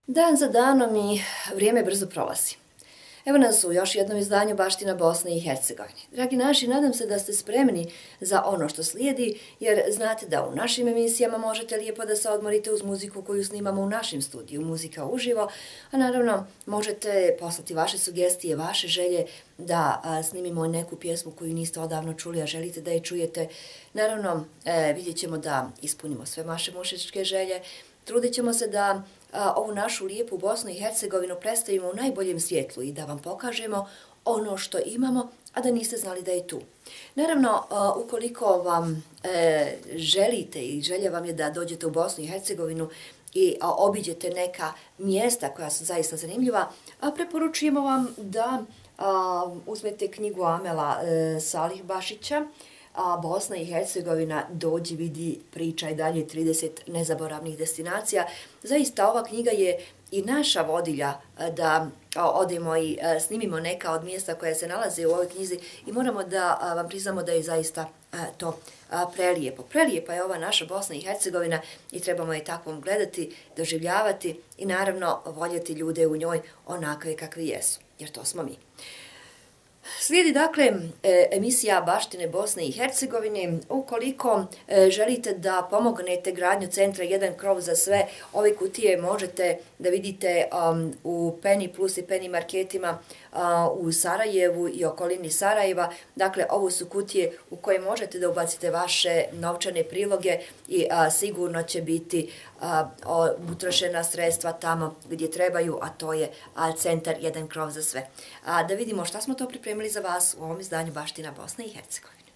Dan za danom i vrijeme brzo prolazi. Evo nas u još jednom izdanju Baština Bosne i Hercegovine. Dragi naši, nadam se da ste spremni za ono što slijedi, jer znate da u našim emisijama možete lijepo da se odmorite uz muziku koju snimamo u našem studiju, muzika uživo, a naravno možete poslati vaše sugestije, vaše želje da snimimo neku pjesmu koju niste odavno čuli, a želite da je čujete. Naravno, vidjet ćemo da ispunimo sve vaše mušičke želje. Trudit ćemo se da ovu našu lijepu Bosnu i Hercegovinu predstavimo u najboljem svjetlu i da vam pokažemo ono što imamo, a da niste znali da je tu. Naravno, ukoliko vam želite i želja vam je da dođete u Bosnu i Hercegovinu i obiđete neka mjesta koja su zaista zanimljiva, preporučujemo vam da uzmete knjigu Amela Salihbašića, Bosna i Hercegovina, dođi, vidi, pričaj dalje, 30 nezaboravnih destinacija. Zaista ova knjiga je i naša vodilja da odemo i snimimo neka od mjesta koja se nalaze u ovoj knjizi i moramo da vam priznamo da je zaista to prelijepo. Prelijepa je ova naša Bosna i Hercegovina i trebamo je takvom gledati, doživljavati i naravno voljeti ljude u njoj onakve kakvi jesu, jer to smo mi. Slijedi dakle emisija Baštine Bosne i Hercegovine. Ukoliko želite da pomognete gradnju centra Jedan krov za sve, ove kutije možete da vidite u Penny Plus i Penny marketima u Sarajevu i okolini Sarajeva. Dakle, ovo su kutije u koje možete da ubacite vaše novčane priloge i sigurno će biti utrošena sredstva tamo gdje trebaju, a to je centar Jedan krov za sve. Da vidimo šta smo to pripremili za vas u ovom izdanju Baština Bosne i Hercegovine.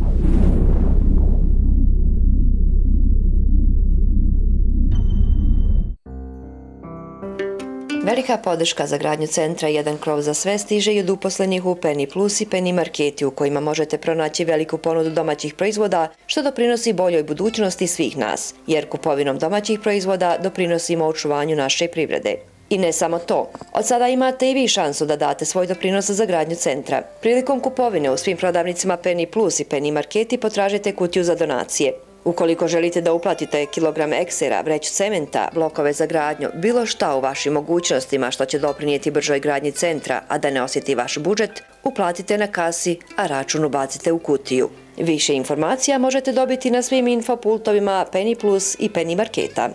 Velika podrška za gradnju centra Jedan krov za sve stiže i od uposlenih u Penny Plus i Penny marketi u kojima možete pronaći veliku ponudu domaćih proizvoda, što doprinosi boljoj budućnosti svih nas, jer kupovinom domaćih proizvoda doprinosimo očuvanju naše privrede. I ne samo to, od sada imate i vi šansu da date svoj doprinos za gradnju centra. Prilikom kupovine u svim prodavnicima Penny Plus i Penny marketi potražite kutiju za donacije. Ukoliko želite da uplatite kilogram eksera, vreću cementa, blokove za gradnju, bilo šta u vašim mogućnostima što će doprinijeti bržoj gradnji centra, a da ne osjeti vaš budžet, uplatite na kasi, a račun ubacite u kutiju. Više informacija možete dobiti na svim infopultovima Penny Plus i Penny marketa.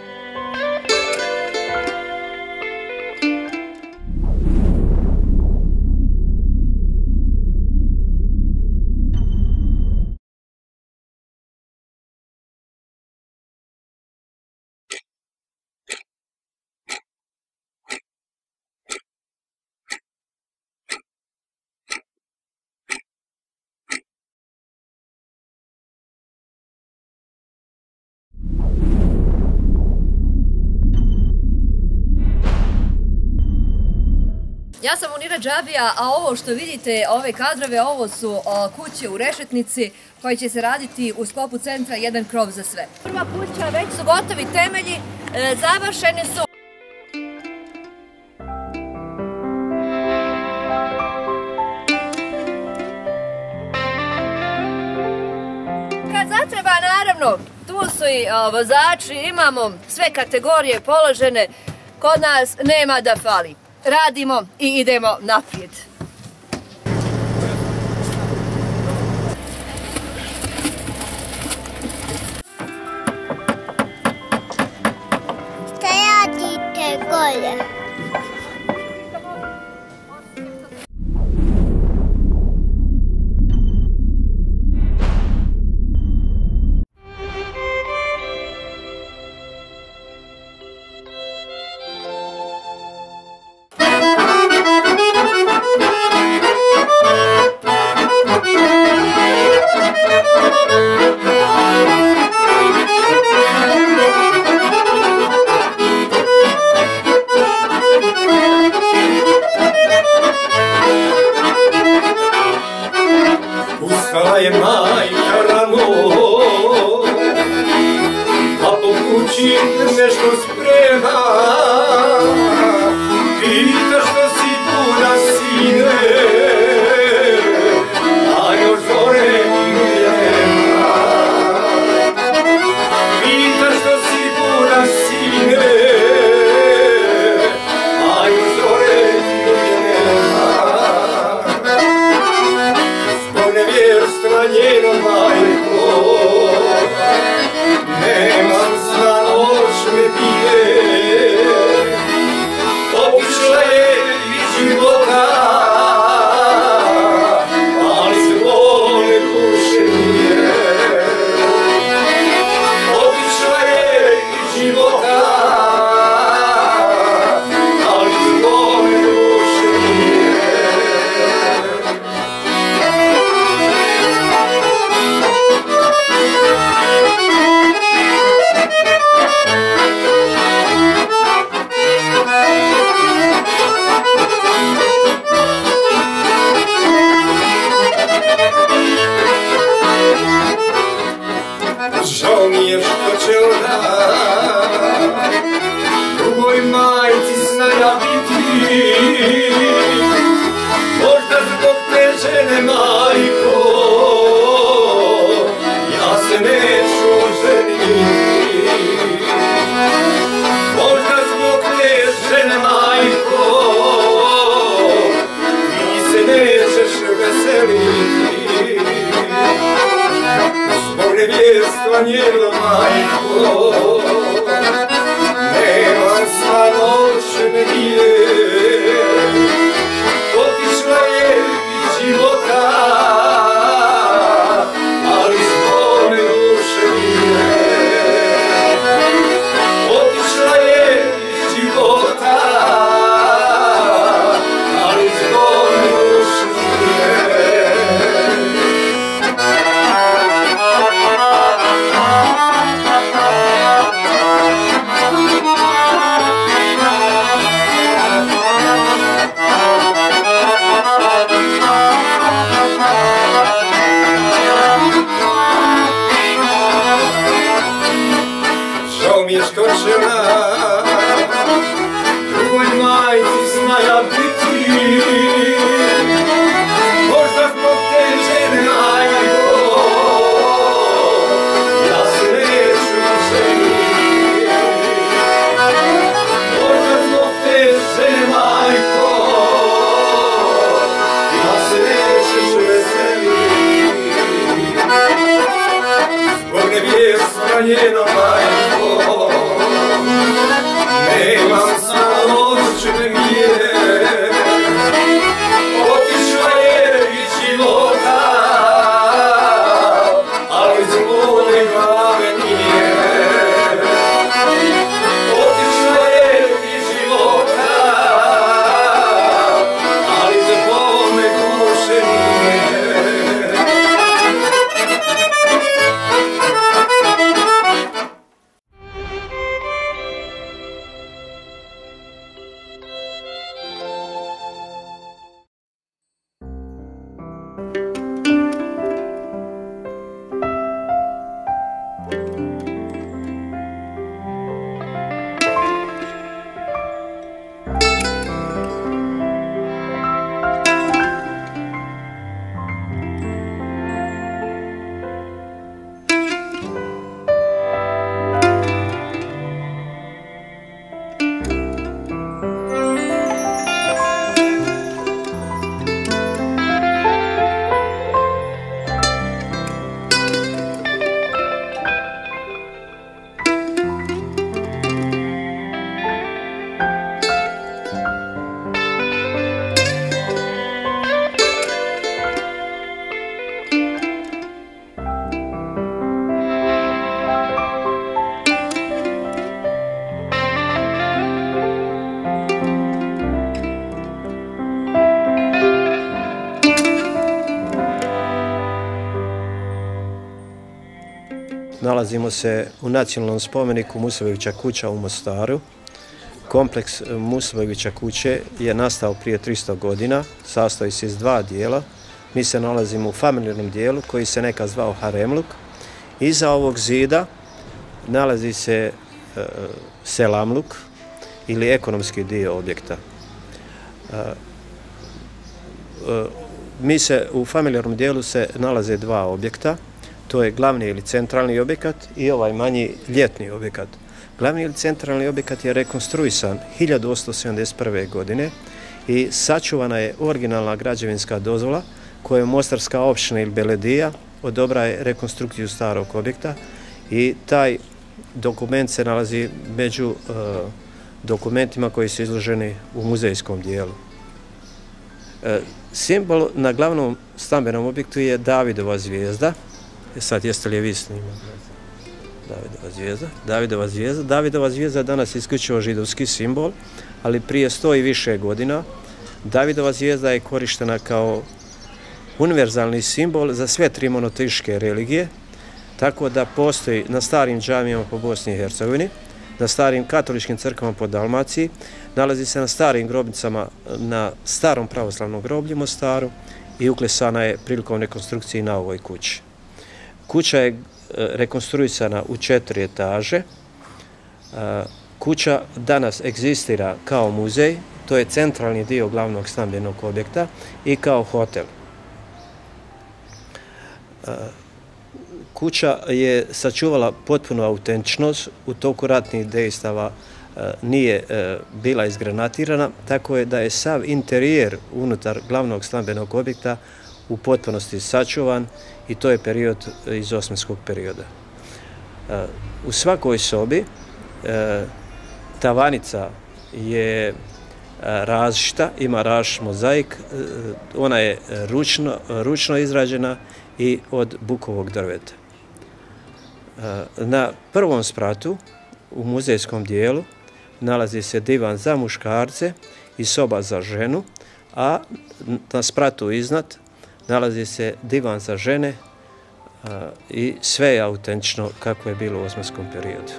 Ja sam Munira Džabija, a ovo što vidite, ove kadrove, ovo su kuće u Rešetnici koje će se raditi u sklopu centra Jedan krov za sve. Prva kuća, već su gotovi temelji, završeni su. Kad zatreba, naravno, tu su i vozači, imamo sve kategorije položene, kod nas nema da fali. Radimo i idemo naprijed. Šta radite gore? Ustala je majka rano, a po kući nešto sprema. Pita što si tu na sine, a još zore nema. Pita što si tu na sine, zatočena, drugoj majci snaja biti. Možda zbog te žene, majko, ja se neću ženiti. Možda zbog te žene, majko, ja se nećeš veseliti. Zbog nevjerstva njeno, majko, nemam samoćne mjere. Otišla je iz života, ali iz moje glave nije. Otišla je iz života, ali iz mome duše nije. Nalazimo se u nacionalnom spomeniku Musavevića kuća u Mostaru. Kompleks Musavevića kuće je nastao prije 300 godina, sastoji se iz dva dijela. Mi se nalazimo u familijarnom dijelu koji se nekad zvao Haremluk. Iza ovog zida nalazi se Selamluk ili ekonomski dio objekta. U familijarnom dijelu se nalaze dva objekta. To je glavni ili centralni objekat i ovaj manji ljetni objekat. Glavni ili centralni objekat je rekonstruisan 1871. godine i sačuvana je originalna građevinska dozvola koju Mostarska općina ili Beledija odobraje rekonstrukciju starog objekta i taj dokument se nalazi među dokumentima koji su izloženi u muzejskom dijelu. Simbol na glavnom stambenom objektu je Davidova zvijezda. Sad jeste li je vi snimali? Davidova zvijezda. Davidova zvijezda je danas isključivo židovski simbol, ali prije 100 i više godina Davidova zvijezda je korištena kao univerzalni simbol za sve tri monoteističke religije, tako da postoji na starim džamijama po Bosni i Hercegovini, na starim katoličkim crkvama po Dalmaciji, nalazi se na starim grobnicama na starom pravoslavnom groblju Mostaru i uklesana je prilikom rekonstrukcije na ovoj kući. Kuća je rekonstruisana u 4 etaže. Kuća danas egzistira kao muzej, to je centralni dio glavnog stambenog objekta i kao hotel. Kuća je sačuvala potpunu autentičnost, u toku ratnih dejstava nije bila izgranatirana, tako je da je sav interijer unutar glavnog stambenog objekta u potpunosti sačuvan i to je period iz osmanskog perioda. U svakoj sobi tavanica je različita, ima različit mozaik, ona je ručno izrađena i od bukovog drveta. Na prvom spratu u muzejskom dijelu nalazi se divan za muškarce i soba za ženu, a na spratu iznad nalazi se divan za žene i sve je autentično kako je bilo u osmanskom periodu.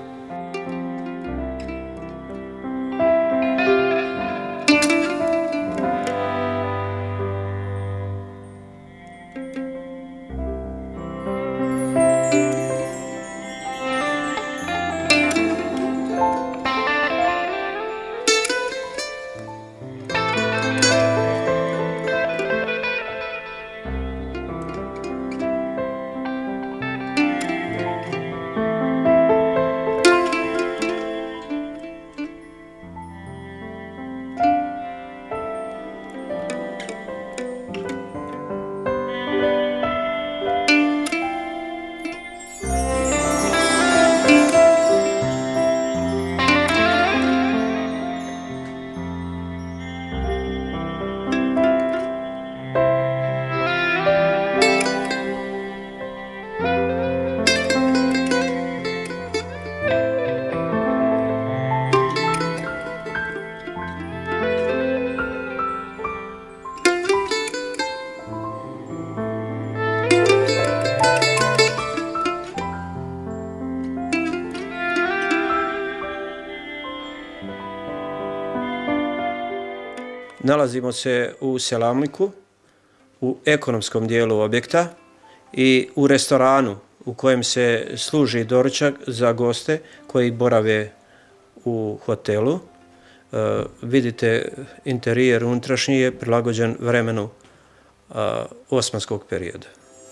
Nalazimo se u Selamliku, u ekonomskom dijelu objekta i u restoranu u kojem se služi doručak za goste koji borave u hotelu. Vidite, interijer unutrašnji je prilagođen vremenu osmanskog perioda.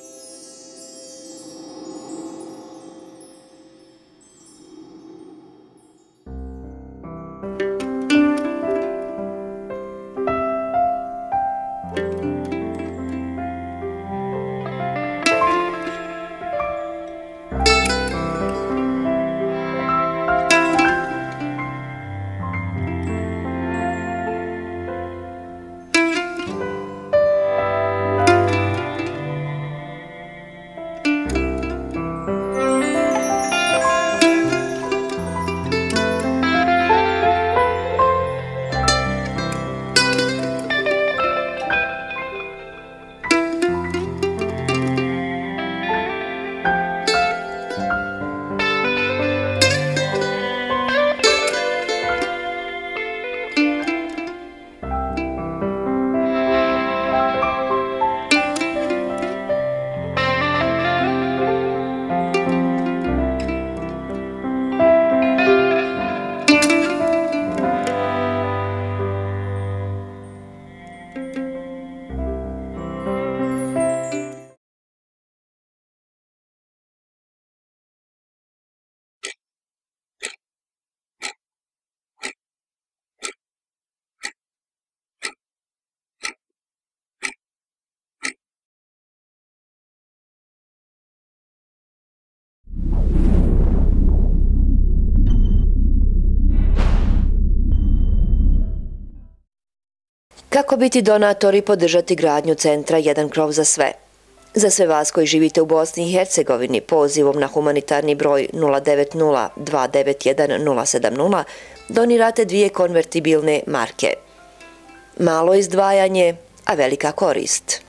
Kako biti donator i podržati gradnju centra Jedan krov za sve? Za sve vas koji živite u Bosni i Hercegovini, pozivom na humanitarni broj 090 291 070 donirate 2 konvertibilne marke. Malo izdvajanje, a velika korist.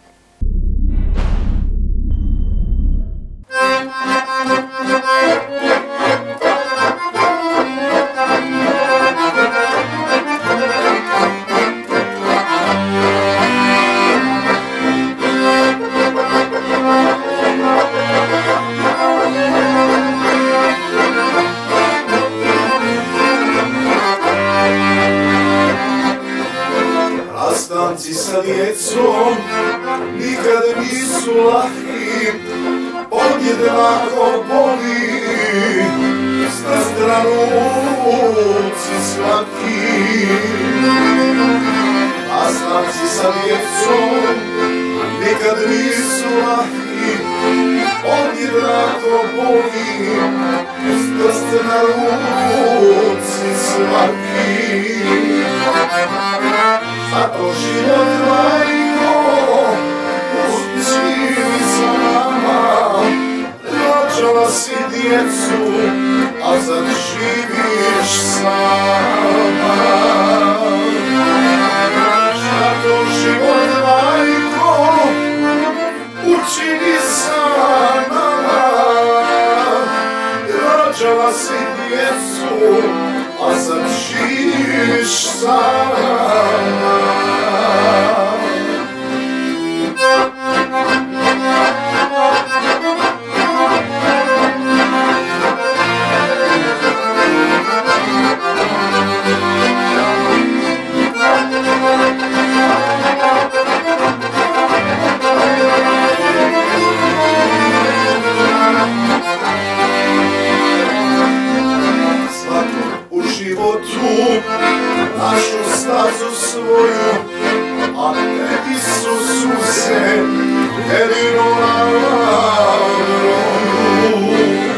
Rastanci sa djecom nikad nisu lahki, podjednako boli na stranuci svaki. Rastanci sa djecom nikad nisu lahki, podjednako boli na stranuci svaki. Zato život majko uči sa nama, rađala si djecu, a sad živiš sama. Zato život majko uči sa nama, rađala si djecu, a sad živiš sama. Našu stazu svoju, a tebi su suze jedino na broju.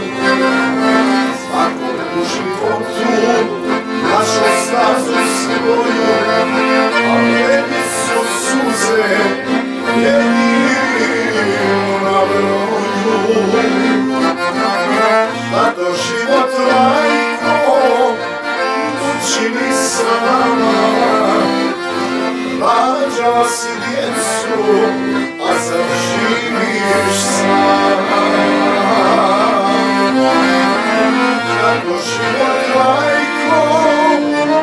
Svakog u životu našu stazu svoju, a tebi su suze jedino na broju. Zato život majko čini sa nama, rađala si djecu, a sad živiš sama. Kako život majko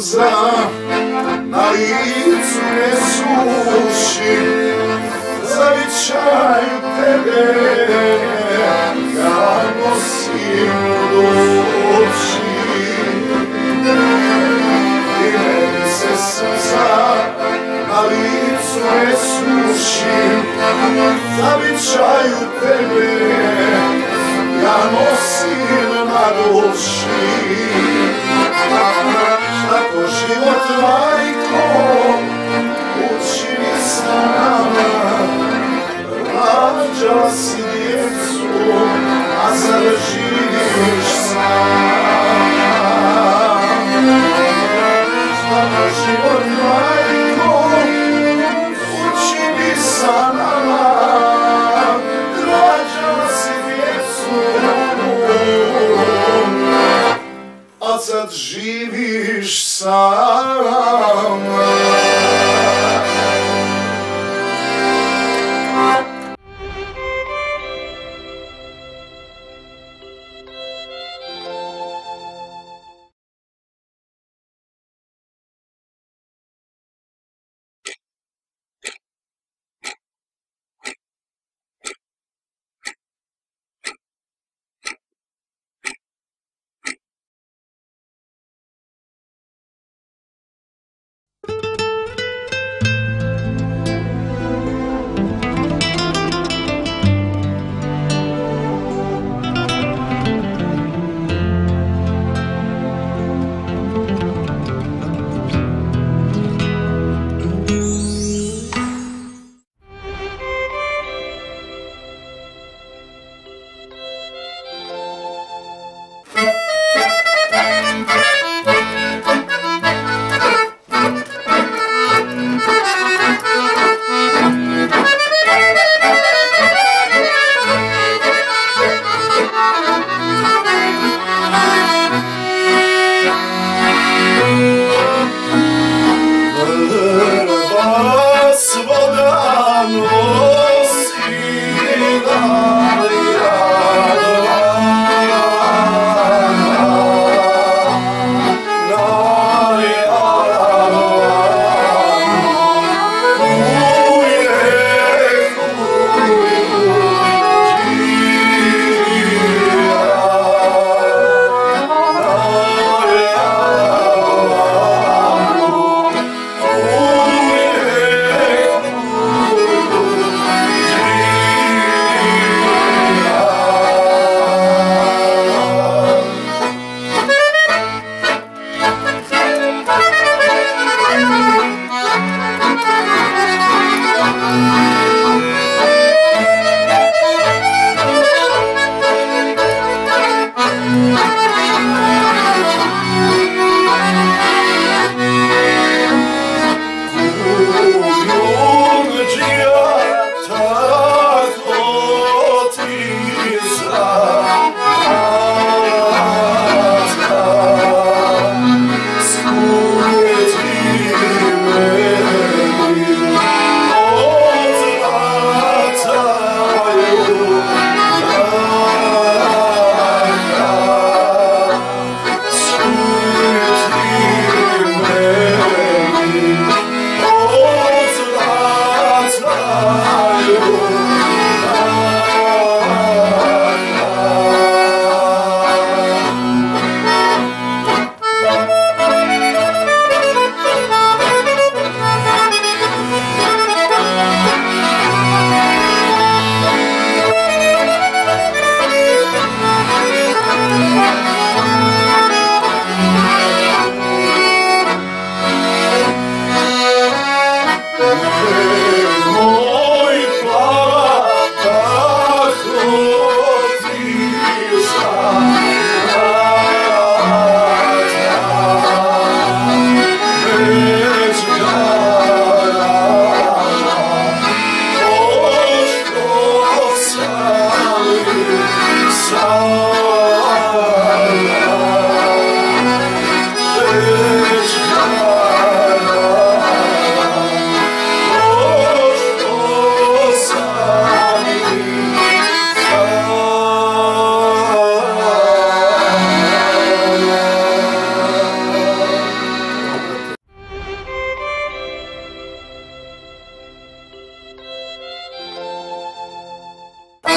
suza na licu ne suši, zavičaju tebe ja nosim u duši. I meni se suza na licu ne suši, zavičaju tebe ja nosim na duši. Tako život, majko, učini sa nama, rađala si djecu, a sad živiš sam. Tako život, majko, učini sa nama, rađala si djecu, a sad živiš sama.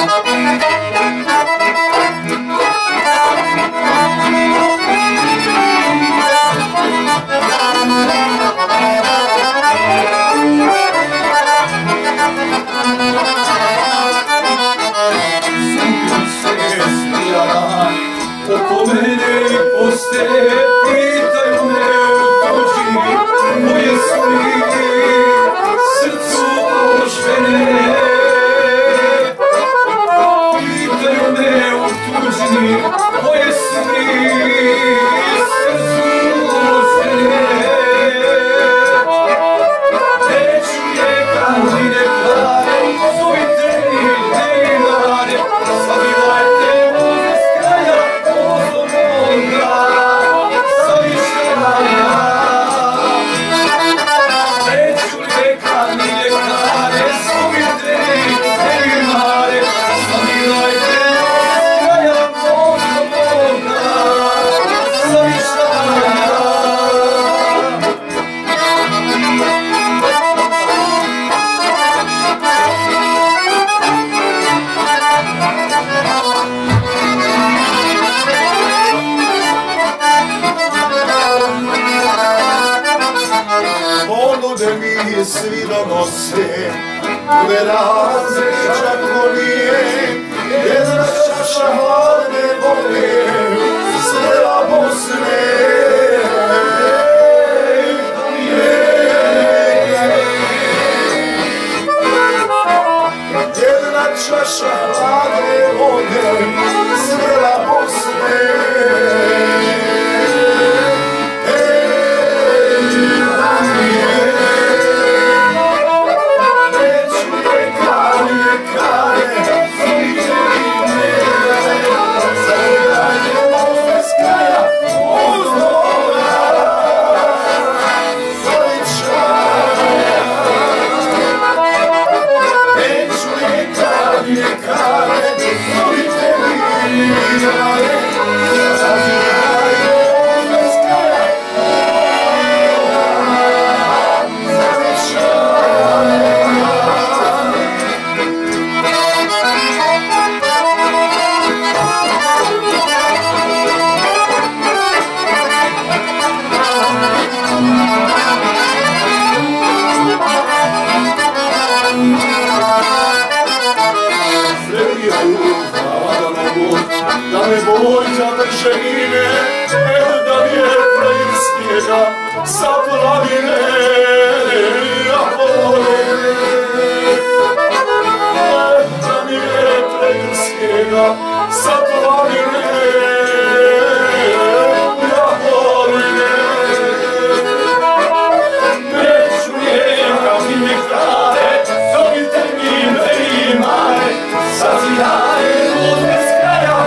Oko mene poste, pitaju me u tuđi, moje su mi srcu ožvene. Pitaju me u tuđi, moje su mi srcu ožvene. Neću neka ni neka, zovite mi nevimane, savivajte ovdje s kraja. Svi donose veraze čakonije, jedna čaša hladne vode, sela Bosne. Jedna čaša hladne vode, sela Bosne. Da me bođa drženine, da mi je kraj snijega sa planine, a vole. Da mi je kraj snijega sa planine, a vole. Neću njega mi ne krade, zovite mi ne imaj, sazidaj od bez kraja.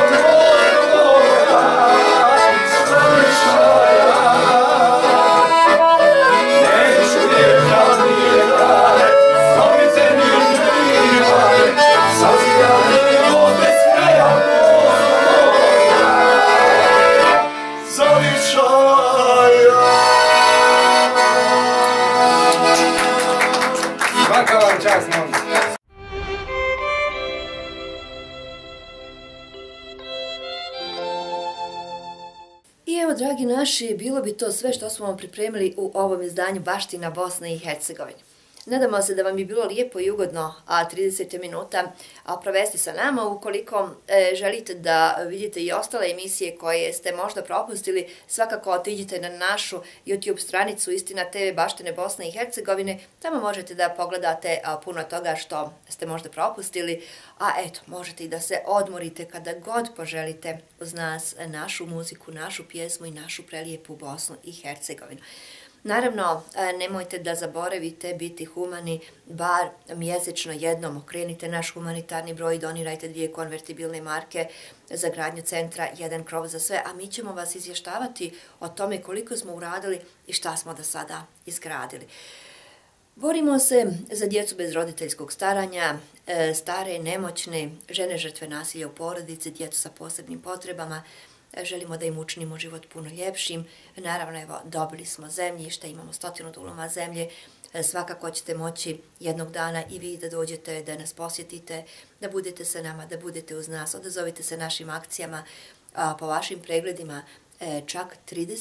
I evo, dragi naši, bilo bi to sve što smo vam pripremili u ovom izdanju Baština Bosne i Hercegovine. Nadamo se da vam je bilo lijepo i ugodno 30 minuta provesti sa nama. Ukoliko želite da vidite i ostale emisije koje ste možda propustili, svakako otiđite na našu YouTube stranicu Istina TV Baštine Bosne i Hercegovine. Tamo možete da pogledate puno toga što ste možda propustili, a eto, možete i da se odmorite kada god poželite uz nas, našu muziku, našu pjesmu i našu prelijepu Bosnu i Hercegovinu. Naravno, nemojte da zaboravite biti humani, bar mjesečno jednom okrenite naš humanitarni broj i donirajte 2 konvertibilne marke za gradnju centra, 1 krov za sve, a mi ćemo vas izvještavati o tome koliko smo uradili i šta smo do sada izgradili. Borimo se za djecu bez roditeljskog staranja, stare, nemoćne, žene žrtve nasilja u porodici, djecu sa posebnim potrebama. Želimo da im učinimo život puno ljepšim. Naravno, evo, dobili smo zemljište, imamo 100 duluma zemlje. svakako ćete moći jednog dana i vi da dođete, da nas posjetite, da budete sa nama, da budete uz nas, odazovite se našim akcijama, po vašim pregledima čak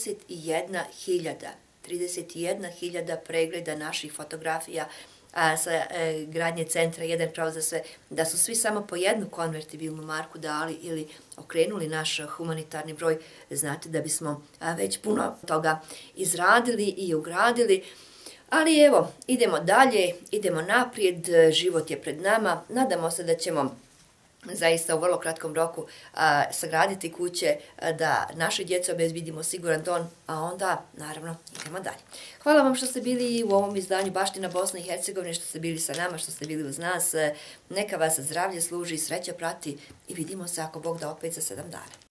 31.000 pregleda naših fotografija sa gradnje centra Jedan krov za sve, da su svi samo po jednu konvertibilnu marku dali ili okrenuli naš humanitarni broj, znate da bismo već puno toga izradili i ugradili. Ali evo, idemo dalje, idemo naprijed, život je pred nama, nadamo se da ćemo zaista u vrlo kratkom roku sagraditi kuće, da naše djece obezbedimo siguran dom, a onda, naravno, idemo dalje. Hvala vam što ste bili u ovom izdanju Baština Bosne i Hercegovine, što ste bili sa nama, što ste bili uz nas. Neka vas zdravlje služi, sreća prati i vidimo se ako Bog da opet za 7 dana.